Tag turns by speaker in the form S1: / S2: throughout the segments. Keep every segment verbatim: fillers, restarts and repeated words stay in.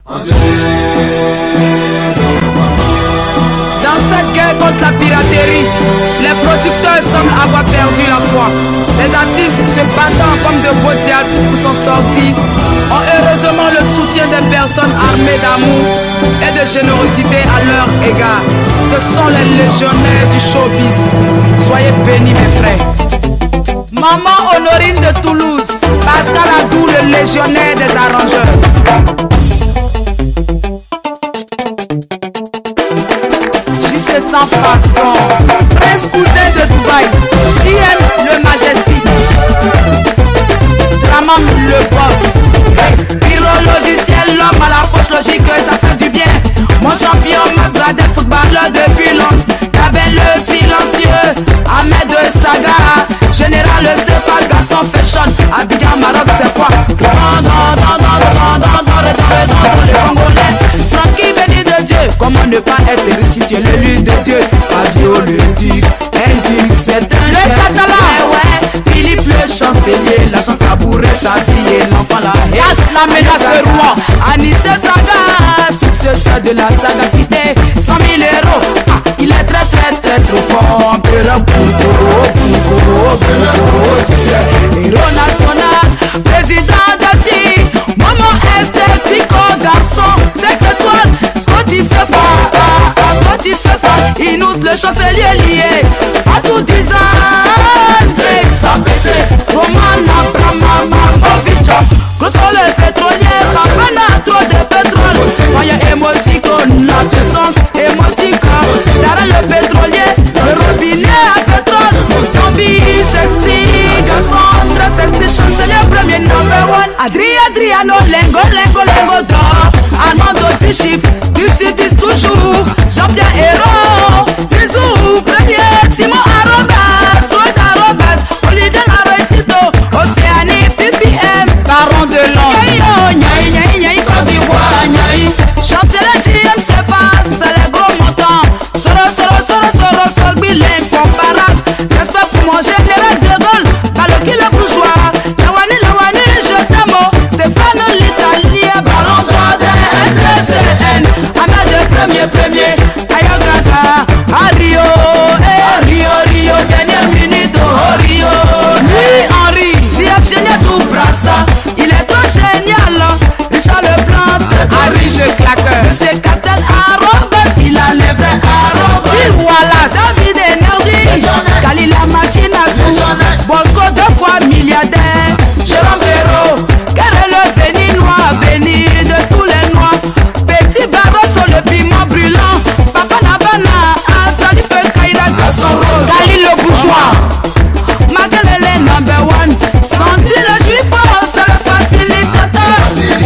S1: Dans cette guerre contre la piraterie, les producteurs semblent avoir perdu la foi. Les artistes se battant comme de beaux diables pour s'en sortir ont heureusement le soutien des personnes armées d'amour et de générosité à leur égard. Ce sont les légionnaires du showbiz. Soyez bénis mes frères. Maman Honorine de Toulouse, Pascal Adou, le légionnaire des arrangeurs. Sans façon, Prince Cousin de Dubaï, J M le Majestic, Dramam le boss, Pyro logiciel, l'homme à la poche logique, ça fait du bien. Mon champion, Masgradel, footballeur depuis longtemps, Gabin le silencieux, Ahmed de Saga, Général le Cefa, garçon fashion, Abidjan Maroc, c'est quoi? Dans, dans, dans, dans, dans, dans, dans, dans, dans les Congolais, Francky béni de Dieu, comment ne pas être riche si tu es l'élu de Dieu? Fabio le duc, un duc, c'est un le catalan, ouais, Philippe le chancelier, la chance à bourrer sa vie et l'enfant la haine, la menace de roi, Anis Saga, successeur de la sagacité, cent mille euros, ah, il est très très très trop fort, empereur Bungo, Bungo, Bungo, héros national, président d'Assi, maman esthétique, garçon, c'est que toi, Scotty Sefa, Scotty Sefa, Inous le chancelier lié, à tout design, ça pété, Roman Abraham, Movic, Grosso le pétrolier, papa n'a trop de pétrole, fire émoticône, la puissance émoticône, derrière le pétrolier, le robinet à pétrole, zombie sexy, garçon très sexy, chancelier premier number one, Adri Adriano, Lengo, Lengo, Lengo d'or, Armando Tichif, du Citis toujours, Jean-Pierre Héros, Zizou, premier, Simon Arobas, Claude Arobas, Olivier Laroicito, Océanie, P P M, Baron de Londres, Nyaï, Nyaï, Nyaï, Côte d'Ivoire, Nyaï, chancelier J M Cefa, c'est les gros montants, Soro, Soro, Soro, Soro, Sogbi, l'incomparable, respect pour mon général de Gaulle, Baloki le bourgeois, Lawani, Lawani, je t'aime, Stéphane l'Italien, Ballon d'or de N C N, Ahmed le premier, premier, Ayogada, à Rio, eh, Rio, Rio, dernière minute, oh Rio, lui Henri, J F génial tout brassa, il est trop génial, Richard le Blanc, Harry le claqueur, Monsieur Castel Arobes, il a les vrais Arobes, il voilà, David Énergie, Kali la machine à sous, Bosco deux fois milliardaire, Jérôme Véro, Kéré le béninois, béni de tous les noirs, Petit Barroso le piment brûlant, Papa Nabana, Salif Kaira, Kali le bourgeois, Magalele number one, Santi le juif, c'est le facilitateur,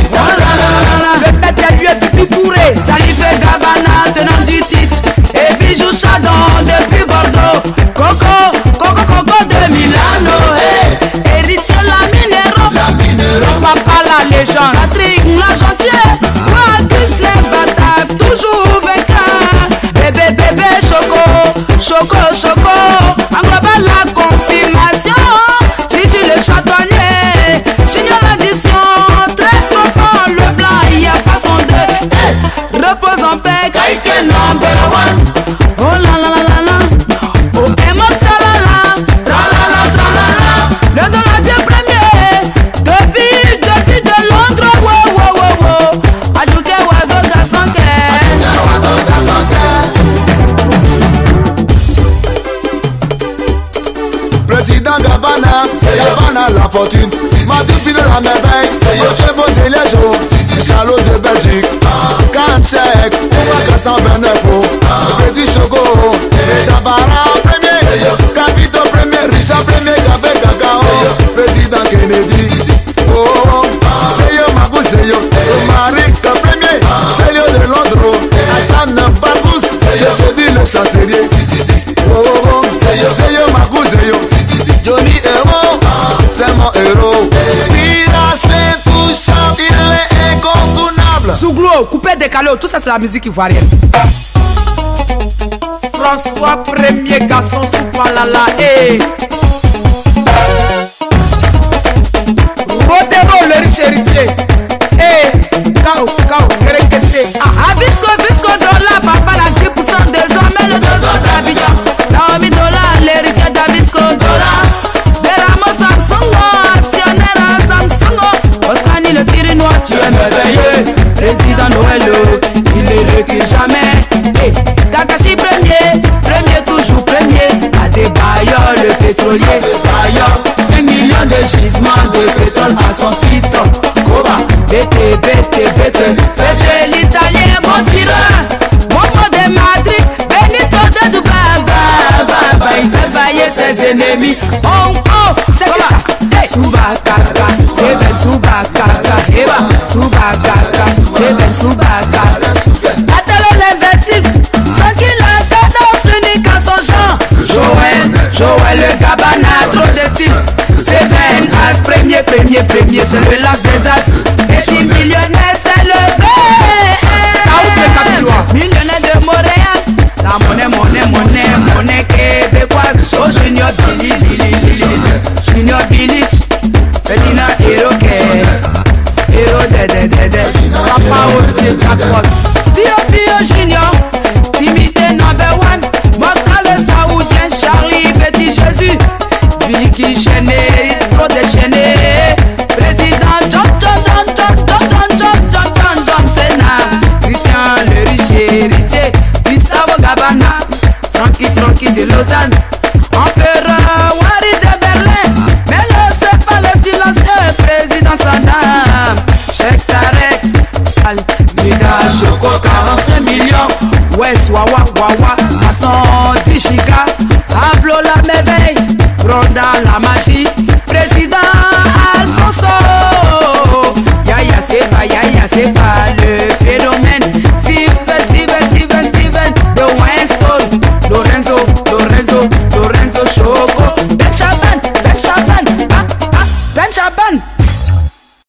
S1: le bête lui est Pipi Touré, Salif Gabana, tenant du titre, et Bijou Chadon depuis Bordeaux, Coco, Coco, Coco de Milano, hey, Héritier la Minero, Papa la légende, Patrick la chantier, Marcus les batailles, toujours vainqueur, bébé, bébé, Choco, Choco, Choco, engloba la confirmation, Gigi le châtonnier, Junior l'addition, très profond, le blanc, il n'y a pas son deux, hey, repose en paix, Kaike number one, oh la la la la la, oh Emo tralala, tralala, tralala, le dollar premier, depuis, depuis de Londres, wow, wow, wow, wow, Adjouke oiseau garçon qu'est,
S2: Président Gabana, Gabana la fortune, Madi Pino la merveille, Rocher Beauté les jours, Charlot de Belgique, Kansek, Ouagassan Bernefo, Freddy Chogo, Dabara premier, Capito premier, Richard premier, Gabé Gagao, Président Kennedy, oh, Seyo Magou Seyo, Marika premier, Seyo de Londres, Hassan Babous, Jésus le chancelier, oh, Seyo Magou Seyo, Johnny Héros, c'est mon héros. Piras l'intouchable, il est incontournable.
S1: Zouglo, coupé décalé, tout ça c'est la musique ivoirienne. François premier garçon sous Palala, eh. Rodero le riche héritier, eh. Kao, Kao, toi tu es merveilleux. Président Noël, il est recule jamais. Hey, Kakashi premier, premier toujours premier. Adebayor le pétrolier, Bayor, cinq millions de gisements de pétrole à son titre. Koba, B T, B T, B T, B T l'italien, bon tireur. Momo de Madrid, Benito de Dubaï, bah, bah, bah, il fait bailler ses ennemis. Oh, oh, c'est que ça. Hey. Subakaka, c'est Ben Subakaka, Eva, Subakaka, c'est Ben Subakaka. Attends l'invincible, tranquille, la cadence l'unique à son genre. Joël, Joël le Gabana, trop de style. C'est Ben As, premier, premier, premier, c'est le lac des As. Et puis millionnaire, c'est le B. Saoud le Capillois, millionnaire de Montréal. La monnaie, monnaie, monnaie, monnaie québécoise. Oh Junior Billy, Lili, Lili, Junior Billy. Ferdinand Hero K, Hero de de de de. Papa Old Jackpot. Pio Pio Junior, Timité number one. Mosca le Saoudien, Charlie Petit Jésus. Vicky Chené, trop déchaîné. Président John John John John John John John John John John Senna. Christian le riche héritier. Gustavo Gabana, Frankie Frankie de Lausanne. Empereur Wari de Berlin. Mais le c'est pas le silencieux président Saddam. Cheikh Tarek Al Mida Choco quarante-cinq millions. West Wawa Wawa Masson Tichika. Pablo la merveille. Ronda la magie. Président Alfonso. Yaya Sefa Yaya Sefa.